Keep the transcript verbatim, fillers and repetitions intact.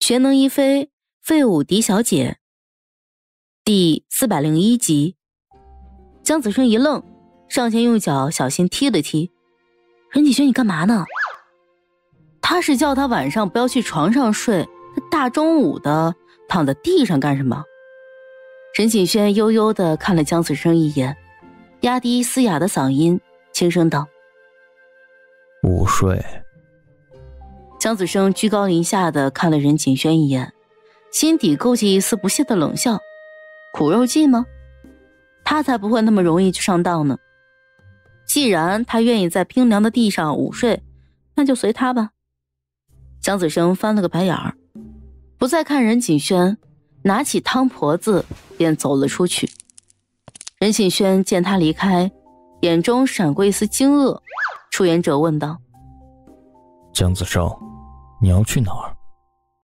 全能一飞，废物狄小姐第四百零一集。江子顺一愣，上前用脚小心踢了踢。任景轩，你干嘛呢？他是叫他晚上不要去床上睡，他大中午的躺在地上干什么？任景轩悠悠地看了江子生一眼，压低嘶哑的嗓音轻声道： 午睡。 江子生居高临下地看了任景轩一眼，心底勾起一丝不屑的冷笑。苦肉计吗？他才不会那么容易去上当呢。既然他愿意在冰凉的地上午睡，那就随他吧。江子生翻了个白眼儿，不再看任景轩，拿起汤婆子便走了出去。任景轩见他离开，眼中闪过一丝惊愕，出言者问道： 江子生，你要去哪儿？